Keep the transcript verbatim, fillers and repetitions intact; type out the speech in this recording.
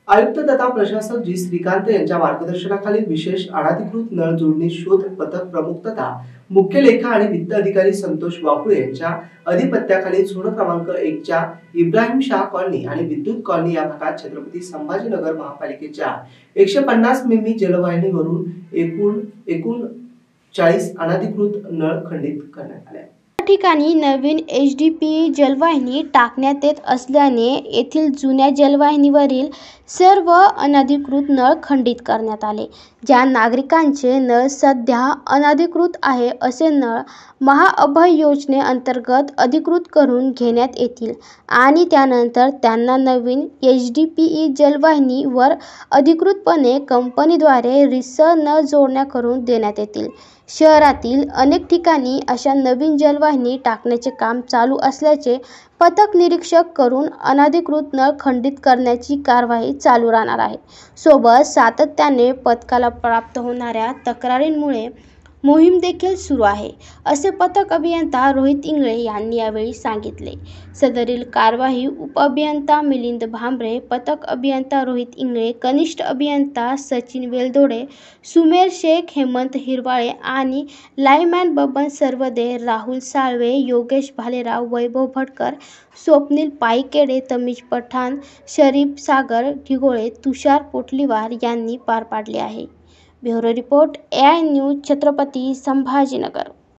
आयुक्त तथा प्रशासक जी श्रीकांत यांच्या मार्गदर्शनाखाली विशेष अनधिकृत नळ जोडणी शोध पथक प्रमुख तथा मुख्य लेखा आणि वित्त अधिकारी संतोष वाकुळे यांच्या अधिपत्याखाली झोन क्रमांक एक च्या इब्राहिम शाह कॉलनी आणि विद्युत कॉलनी या भागात छत्रपती संभाजीनगर महापालिकेच्या एकशे पन्नास मिमी जलवाहिनीवरून एकूण एकूण चाळीस अनधिकृत नळ खंडित करण्यात आले. ठिकाणी नवीन एच डी पी जलवाहिनी टाकण्यात येत असल्याने येथील जुन्या जलवाहिनीवरील सर्व अनधिकृत नळ खंडित करण्यात आले. ज्या नागरिकांचे नळ सध्या अनधिकृत आहे असे नळ महाअभय योजनेअंतर्गत अधिकृत करून घेण्यात येतील आणि त्यानंतर त्यांना नवीन एच डी पी जलवाहिनी वर अधिकृतपणे कंपनीद्वारे रिसर नळ जोडण्या करून देण्यात येतील. शहरातील अनेक ठिकाणी अशा नवीन जलवाहिनी टाकण्याचे काम चालू असल्याचे पथक निरीक्षक करून अनधिकृत नळ खंडित करण्याची कारवाई चालू राहणार आहे. सोबत सातत्याने पथकाला प्राप्त होणाऱ्या तक्रारींमुळे मोहीम देखील सुरू आहे, असे पथक अभियंता रोहित इंगळे यांनी यावेळी सांगितले. सदरील कारवाई उपअभियंता मिलिंद भांबरे, पथक अभियंता रोहित इंगळे, कनिष्ठ अभियंता सचिन वेलदोडे, सुमेर शेख, हेमंत हिरवाळे आणि लाईनमॅन बबन सरवदे, राहुल साळवे, योगेश भालेराव, वैभव भटकर, स्वप्नील पायकेडे, तमीज पठाण, शरीफ सागर घिगोळे, तुषार पोटलीवार यांनी पार पाडले आहे. Bureau report, A I news, Chhatrapati Sambhajinagar.